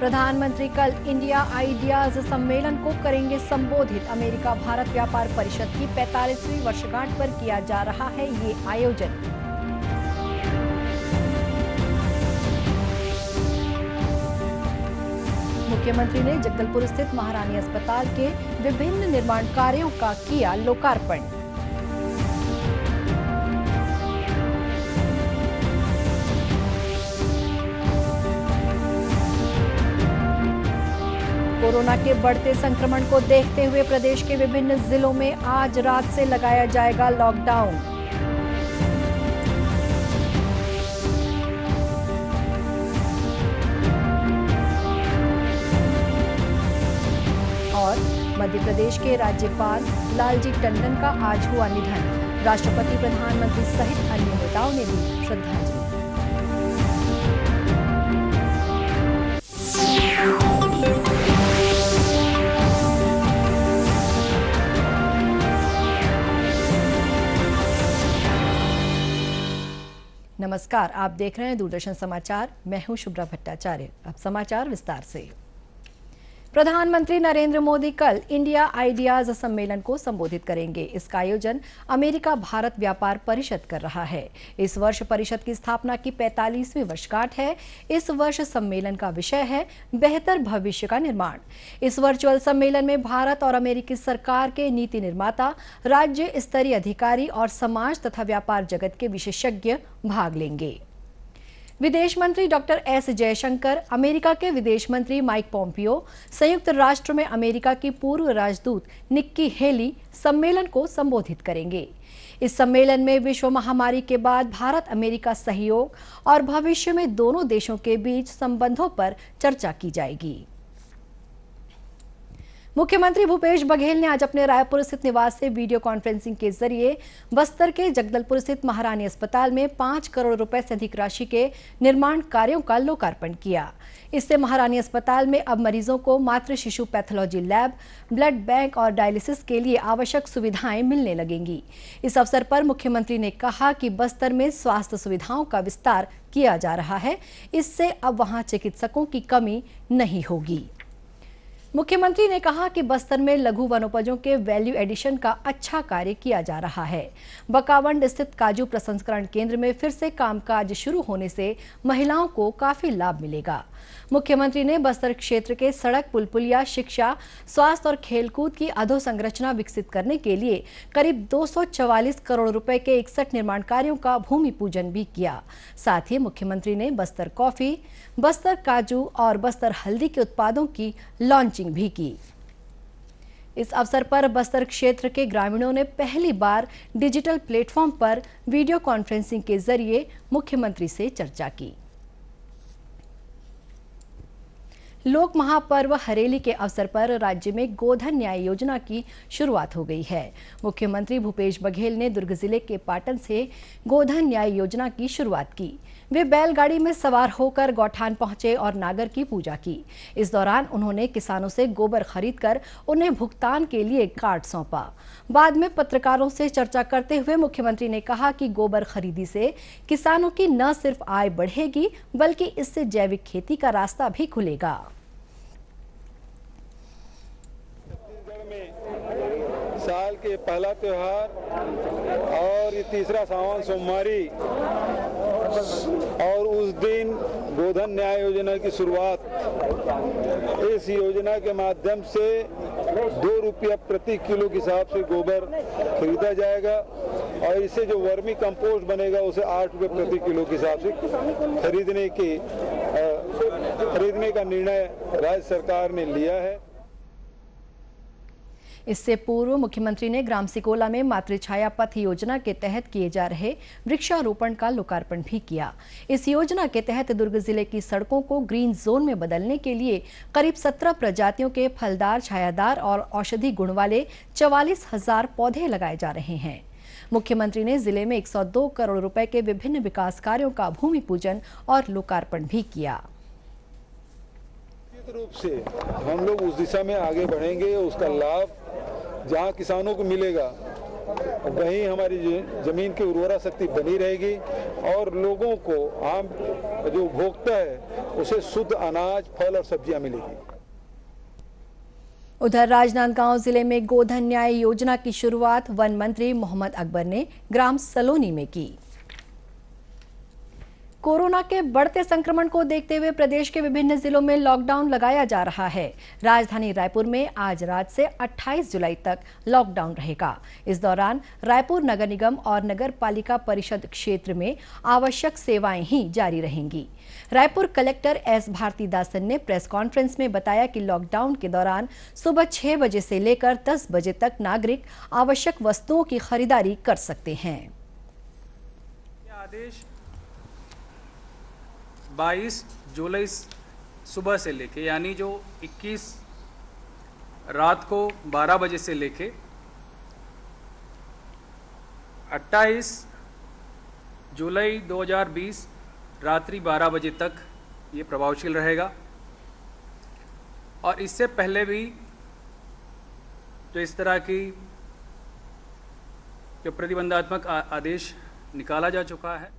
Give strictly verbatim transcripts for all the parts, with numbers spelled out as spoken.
प्रधानमंत्री कल India ideas सम्मेलन को करेंगे संबोधित। अमेरिका भारत व्यापार परिषद की पैंतालीसवीं वर्षगांठ पर किया जा रहा है ये आयोजन। मुख्यमंत्री ने जगदलपुर स्थित महारानी अस्पताल के विभिन्न निर्माण कार्यों का किया लोकार्पण। कोरोना के बढ़ते संक्रमण को देखते हुए प्रदेश के विभिन्न जिलों में आज रात से लगाया जाएगा लॉकडाउन। और मध्य प्रदेश के राज्यपाल लालजी टंडन का आज हुआ निधन। राष्ट्रपति, प्रधानमंत्री सहित अन्य नेताओं ने दी श्रद्धांजलि। नमस्कार, आप देख रहे हैं दूरदर्शन समाचार। मैं हूं शुभ्रा भट्टाचार्य। अब समाचार विस्तार से। प्रधानमंत्री नरेंद्र मोदी कल इंडिया आइडियाज सम्मेलन को संबोधित करेंगे। इसका आयोजन अमेरिका भारत व्यापार परिषद कर रहा है। इस वर्ष परिषद की स्थापना की पैंतालीसवीं वर्षगांठ है। इस वर्ष सम्मेलन का विषय है बेहतर भविष्य का निर्माण। इस वर्चुअल सम्मेलन में भारत और अमेरिकी सरकार के नीति निर्माता, राज्य स्तरीय अधिकारी और समाज तथा व्यापार जगत के विशेषज्ञ भाग लेंगे। विदेश मंत्री डॉक्टर एस जयशंकर, अमेरिका के विदेश मंत्री माइक पोम्पियो, संयुक्त राष्ट्र में अमेरिका की पूर्व राजदूत निक्की हेली सम्मेलन को संबोधित करेंगे। इस सम्मेलन में विश्व महामारी के बाद भारत अमेरिका सहयोग और भविष्य में दोनों देशों के बीच संबंधों पर चर्चा की जाएगी। मुख्यमंत्री भूपेश बघेल ने आज अपने रायपुर स्थित निवास से वीडियो कॉन्फ्रेंसिंग के जरिए बस्तर के जगदलपुर स्थित महारानी अस्पताल में पांच करोड़ रुपए से अधिक राशि के निर्माण कार्यों का लोकार्पण किया। इससे महारानी अस्पताल में अब मरीजों को मातृ शिशु पैथोलॉजी लैब, ब्लड बैंक और डायलिसिस के लिए आवश्यक सुविधाएं मिलने लगेंगी। इस अवसर पर मुख्यमंत्री ने कहा कि बस्तर में स्वास्थ्य सुविधाओं का विस्तार किया जा रहा है। इससे अब वहां चिकित्सकों की कमी नहीं होगी। मुख्यमंत्री ने कहा कि बस्तर में लघु वनोपजों के वैल्यू एडिशन का अच्छा कार्य किया जा रहा है। बकावंड स्थित काजू प्रसंस्करण केंद्र में फिर से कामकाज शुरू होने से महिलाओं को काफी लाभ मिलेगा। मुख्यमंत्री ने बस्तर क्षेत्र के सड़क, पुल पुलिया, शिक्षा, स्वास्थ्य और खेलकूद की अधोसंरचना विकसित करने के लिए करीब दो सौ चवालीस करोड़ रुपए के इकसठ निर्माण कार्यों का भूमि पूजन भी किया। साथ ही मुख्यमंत्री ने बस्तर कॉफी, बस्तर काजू और बस्तर हल्दी के उत्पादों की लॉन्चिंग भी की। इस अवसर पर बस्तर क्षेत्र के ग्रामीणों ने पहली बार डिजिटल प्लेटफॉर्म पर वीडियो कॉन्फ्रेंसिंग के जरिए मुख्यमंत्री से चर्चा की। लोक महापर्व हरेली के अवसर पर राज्य में गोधन न्याय योजना की शुरुआत हो गई है। मुख्यमंत्री भूपेश बघेल ने दुर्ग जिले के पाटन से गोधन न्याय योजना की शुरुआत की। वे बैलगाड़ी में सवार होकर गौठान पहुंचे और नागर की पूजा की। इस दौरान उन्होंने किसानों से गोबर खरीदकर उन्हें भुगतान के लिए कार्ड सौंपा। बाद में पत्रकारों से चर्चा करते हुए मुख्यमंत्री ने कहा कि गोबर खरीदी से किसानों की न सिर्फ आय बढ़ेगी बल्कि इससे जैविक खेती का रास्ता भी खुलेगा। साल के पहला त्योहार और ये तीसरा सावन सोमवारी और उस दिन गोधन न्याय योजना की शुरुआत। इस योजना के माध्यम से दो रुपया प्रति किलो के हिसाब से गोबर खरीदा जाएगा और इससे जो वर्मी कंपोस्ट बनेगा उसे आठ रुपये प्रति किलो के हिसाब से खरीदने की खरीदने का निर्णय राज्य सरकार ने लिया है। इससे पूर्व मुख्यमंत्री ने ग्राम सिकोला में मातृछाया पथ योजना के तहत किए जा रहे वृक्षारोपण का लोकार्पण भी किया। इस योजना के तहत दुर्ग जिले की सड़कों को ग्रीन जोन में बदलने के लिए करीब सत्रह प्रजातियों के फलदार, छायादार और औषधि गुण वाले चवालीस हजार पौधे लगाए जा रहे हैं। मुख्यमंत्री ने जिले में एक सौ दो करोड़ रुपए के विभिन्न विकास कार्यों का भूमि पूजन और लोकार्पण भी किया। निश्चित रूप से हम लोग उस दिशा में आगे बढ़ेंगे। उसका लाभ जहां किसानों को मिलेगा वहीं हमारी जमीन की उर्वरा शक्ति बनी रहेगी और लोगों को, आम जो उपभोक्ता है, उसे शुद्ध अनाज, फल और सब्जियां मिलेगी। उधर राजनांदगांव जिले में गोधन न्याय योजना की शुरुआत वन मंत्री मोहम्मद अकबर ने ग्राम सलोनी में की। कोरोना के बढ़ते संक्रमण को देखते हुए प्रदेश के विभिन्न जिलों में लॉकडाउन लगाया जा रहा है। राजधानी रायपुर में आज रात से अट्ठाईस जुलाई तक लॉकडाउन रहेगा। इस दौरान रायपुर नगर निगम और नगर पालिका परिषद क्षेत्र में आवश्यक सेवाएं ही जारी रहेंगी। रायपुर कलेक्टर एस भारतीदासन ने प्रेस कॉन्फ्रेंस में बताया कि लॉकडाउन के दौरान सुबह छह बजे से लेकर दस बजे तक नागरिक आवश्यक वस्तुओं की खरीदारी कर सकते हैं। आदेश बाईस जुलाई सुबह से लेके, यानी जो इक्कीस रात को बारह बजे से लेके अट्ठाईस जुलाई दो हज़ार बीस रात्रि बारह बजे तक ये प्रभावशील रहेगा। और इससे पहले भी जो इस तरह की जो प्रतिबंधात्मक आदेश निकाला जा चुका है।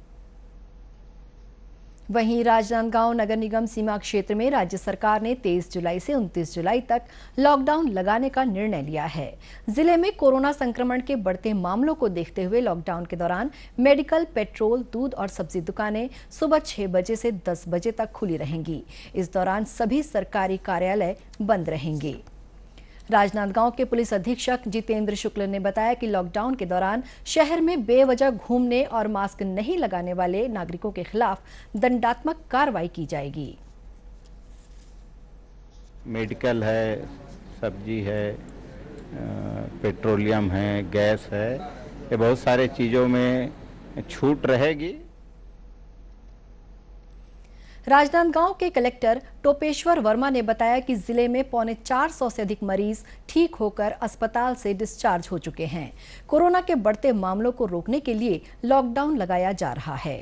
वहीं राजनांदगांव नगर निगम सीमा क्षेत्र में राज्य सरकार ने तेईस जुलाई से उनतीस जुलाई तक लॉकडाउन लगाने का निर्णय लिया है। जिले में कोरोना संक्रमण के बढ़ते मामलों को देखते हुए लॉकडाउन के दौरान मेडिकल, पेट्रोल, दूध और सब्जी दुकानें सुबह छह बजे से दस बजे तक खुली रहेंगी। इस दौरान सभी सरकारी कार्यालय बंद रहेंगे। राजनांदगांव के पुलिस अधीक्षक जितेंद्र शुक्ल ने बताया कि लॉकडाउन के दौरान शहर में बेवजह घूमने और मास्क नहीं लगाने वाले नागरिकों के खिलाफ दंडात्मक कार्रवाई की जाएगी। मेडिकल है, सब्जी है, पेट्रोलियम है, गैस है, ये बहुत सारे चीज़ों में छूट रहेगी। राजनांदगांव के कलेक्टर टोपेश्वर वर्मा ने बताया कि जिले में पौने चार सौ से अधिक मरीज ठीक होकर अस्पताल से डिस्चार्ज हो चुके हैं। कोरोना के बढ़ते मामलों को रोकने के लिए लॉकडाउन लगाया जा रहा है।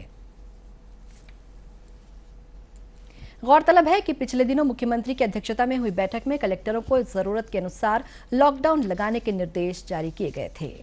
गौरतलब है कि पिछले दिनों मुख्यमंत्री की अध्यक्षता में हुई बैठक में कलेक्टरों को जरूरत के अनुसार लॉकडाउन लगाने के निर्देश जारी किए गए थे।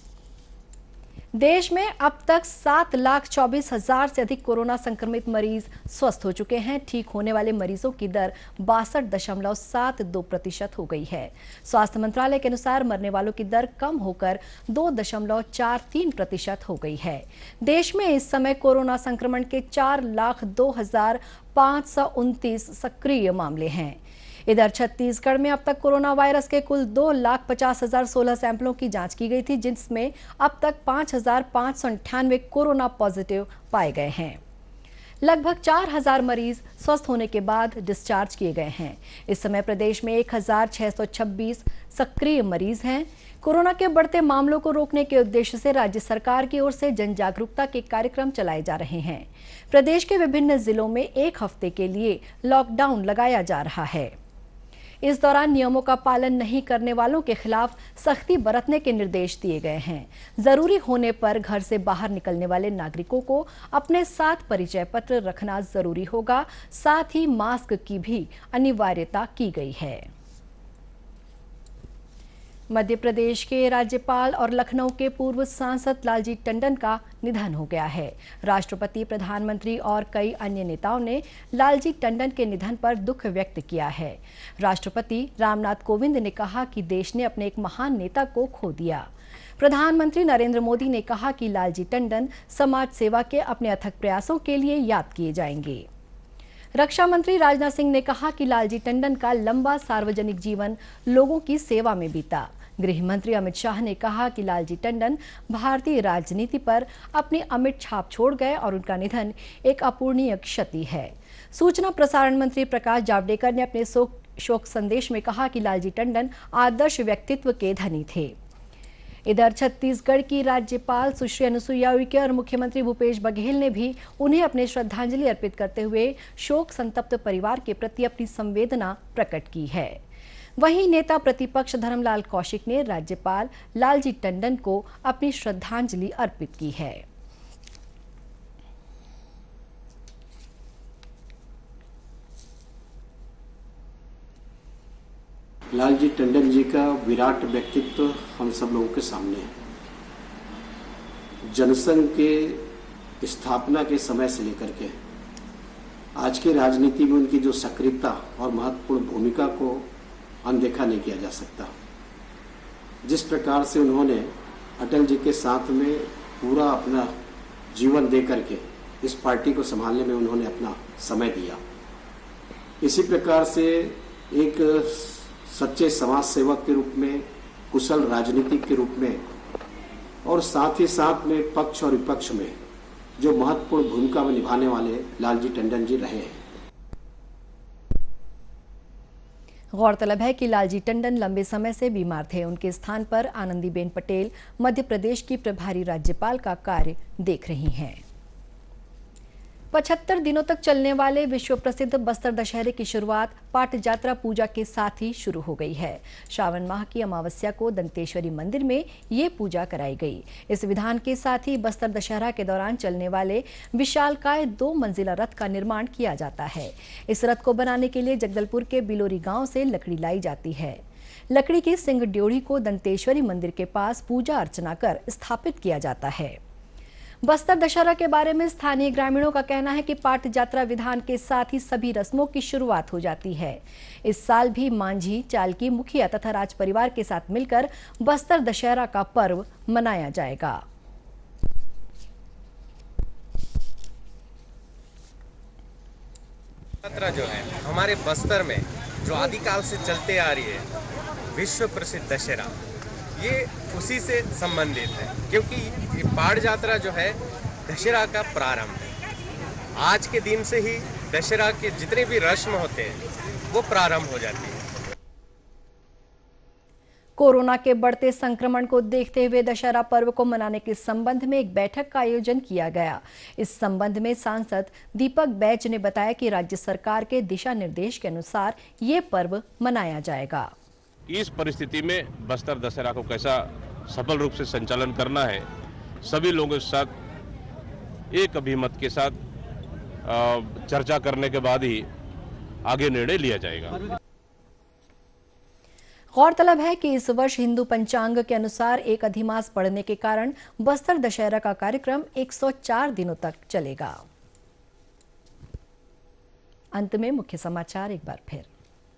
देश में अब तक सात लाख चौबीस हजार से अधिक कोरोना संक्रमित मरीज स्वस्थ हो चुके हैं। ठीक होने वाले मरीजों की दर बासठ दशमलव सात दो प्रतिशत हो गई है। स्वास्थ्य मंत्रालय के अनुसार मरने वालों की दर कम होकर दो दशमलव चार तीन प्रतिशत हो गई है। देश में इस समय कोरोना संक्रमण के चार लाख दो हजार पांच सौ उनतीस सक्रिय मामले हैं। इधर छत्तीसगढ़ में अब तक कोरोना वायरस के कुल दो लाख पचास हजार सोलह सैंपलों की जांच की गई थी, जिसमें अब तक पांच हजार पांच सौ अंठानवे कोरोना पॉजिटिव पाए गए हैं। लगभग चार हजार मरीज स्वस्थ होने के बाद डिस्चार्ज किए गए हैं। इस समय प्रदेश में एक हजार छह सौ छब्बीस सक्रिय मरीज हैं। कोरोना के बढ़ते मामलों को रोकने के उद्देश्य से राज्य सरकार की ओर से जन जागरूकता के कार्यक्रम चलाए जा रहे हैं। प्रदेश के विभिन्न जिलों में एक हफ्ते के लिए लॉकडाउन लगाया जा रहा है। इस दौरान नियमों का पालन नहीं करने वालों के खिलाफ सख्ती बरतने के निर्देश दिए गए हैं। जरूरी होने पर घर से बाहर निकलने वाले नागरिकों को अपने साथ परिचय पत्र रखना जरूरी होगा। साथ ही मास्क की भी अनिवार्यता की गई है। मध्य प्रदेश के राज्यपाल और लखनऊ के पूर्व सांसद लालजी टंडन का निधन हो गया है। राष्ट्रपति, प्रधानमंत्री और कई अन्य नेताओं ने लालजी टंडन के निधन पर दुख व्यक्त किया है। राष्ट्रपति रामनाथ कोविंद ने कहा कि देश ने अपने एक महान नेता को खो दिया। प्रधानमंत्री नरेंद्र मोदी ने कहा कि लालजी टंडन समाज सेवा के अपने अथक प्रयासों के लिए याद किए जाएंगे। रक्षा मंत्री राजनाथ सिंह ने कहा कि लालजी टंडन का लंबा सार्वजनिक जीवन लोगों की सेवा में बीता। गृह मंत्री अमित शाह ने कहा कि लालजी टंडन भारतीय राजनीति पर अपनी अमिट छाप छोड़ गए और उनका निधन एक अपूरणीय क्षति है। सूचना प्रसारण मंत्री प्रकाश जावड़ेकर ने अपने शोक संदेश में कहा कि लालजी टंडन आदर्श व्यक्तित्व के धनी थे। इधर छत्तीसगढ़ की राज्यपाल सुश्री अनुसुईया उइके और मुख्यमंत्री भूपेश बघेल ने भी उन्हें अपने श्रद्धांजलि अर्पित करते हुए शोक संतप्त परिवार के प्रति अपनी संवेदना प्रकट की है। वहीं नेता प्रतिपक्ष धर्मलाल कौशिक ने राज्यपाल लालजी टंडन को अपनी श्रद्धांजलि अर्पित की है। लालजी टंडन जी का विराट व्यक्तित्व हम सब लोगों के सामने है। जनसंघ के स्थापना के समय से लेकर के आज के राजनीति में उनकी जो सक्रियता और महत्वपूर्ण भूमिका को अनदेखा नहीं किया जा सकता। जिस प्रकार से उन्होंने अटल जी के साथ में पूरा अपना जीवन दे करके इस पार्टी को संभालने में उन्होंने अपना समय दिया, इसी प्रकार से एक सच्चे समाज सेवक के रूप में, कुशल राजनीतिक के रूप में और साथ ही साथ में पक्ष और विपक्ष में जो महत्वपूर्ण भूमिका में निभाने वाले लालजी टंडन जी रहे हैं। गौरतलब है कि लालजी टंडन लंबे समय से बीमार थे। उनके स्थान पर आनंदीबेन पटेल मध्य प्रदेश की प्रभारी राज्यपाल का कार्य देख रही हैं। पचहत्तर दिनों तक चलने वाले विश्व प्रसिद्ध बस्तर दशहरे की शुरुआत पाट जात्रा पूजा के साथ ही शुरू हो गई है। श्रावण माह की अमावस्या को दंतेश्वरी मंदिर में ये पूजा कराई गई। इस विधान के साथ ही बस्तर दशहरा के दौरान चलने वाले विशालकाय दो मंजिला रथ का निर्माण किया जाता है। इस रथ को बनाने के लिए जगदलपुर के बिलोरी गांव से लकड़ी लाई जाती है। लकड़ी की सिंग ड्योढ़ी को दंतेश्वरी मंदिर के पास पूजा अर्चना कर स्थापित किया जाता है। बस्तर दशहरा के बारे में स्थानीय ग्रामीणों का कहना है कि पाट जात्रा विधान के साथ ही सभी रस्मों की शुरुआत हो जाती है। इस साल भी मांझी, चालकी, मुखिया तथा राज परिवार के साथ मिलकर बस्तर दशहरा का पर्व मनाया जाएगा। यात्रा जो है हमारे बस्तर में जो आदिकाल से चलते आ रही है, विश्व प्रसिद्ध दशहरा, ये उसी से संबंधित है, क्योंकि ये पाट यात्रा जो है दशहरा का प्रारंभ है। आज के दिन से ही दशहरा के जितने भी रस्म होते हैं वो प्रारंभ हो जाती है। कोरोना के बढ़ते संक्रमण को देखते हुए दशहरा पर्व को मनाने के संबंध में एक बैठक का आयोजन किया गया। इस संबंध में सांसद दीपक बैज ने बताया कि राज्य सरकार के दिशा निर्देश के अनुसार ये पर्व मनाया जाएगा। इस परिस्थिति में बस्तर दशहरा को कैसा सफल रूप से संचालन करना है, सभी लोगों के साथ एक अभिमत के साथ चर्चा करने के बाद ही आगे निर्णय लिया जाएगा। गौरतलब है कि इस वर्ष हिंदू पंचांग के अनुसार एक अधिमास पड़ने के कारण बस्तर दशहरा का कार्यक्रम एक सौ चार दिनों तक चलेगा। अंत में मुख्य समाचार एक बार फिर।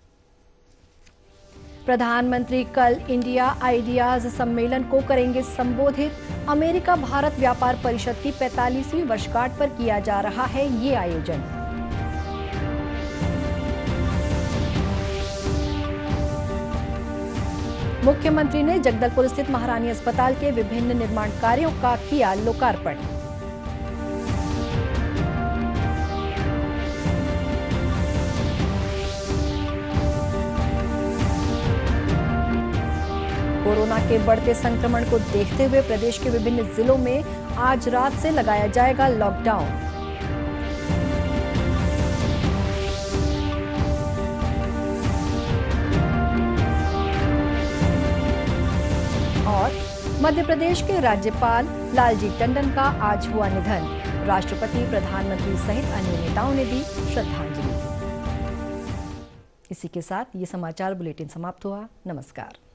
प्रधानमंत्री कल इंडिया आइडियाज सम्मेलन को करेंगे संबोधित। अमेरिका भारत व्यापार परिषद की पैंतालीसवीं वर्षगांठ पर किया जा रहा है ये आयोजन। मुख्यमंत्री ने जगदलपुर स्थित महारानी अस्पताल के विभिन्न निर्माण कार्यों का किया लोकार्पण। कोरोना के बढ़ते संक्रमण को देखते हुए प्रदेश के विभिन्न जिलों में आज रात से लगाया जाएगा लॉकडाउन। और मध्य प्रदेश के राज्यपाल लालजी टंडन का आज हुआ निधन। राष्ट्रपति, प्रधानमंत्री सहित अन्य नेताओं ने दी श्रद्धांजलि। इसी के साथ ये समाचार बुलेटिन समाप्त हुआ। नमस्कार।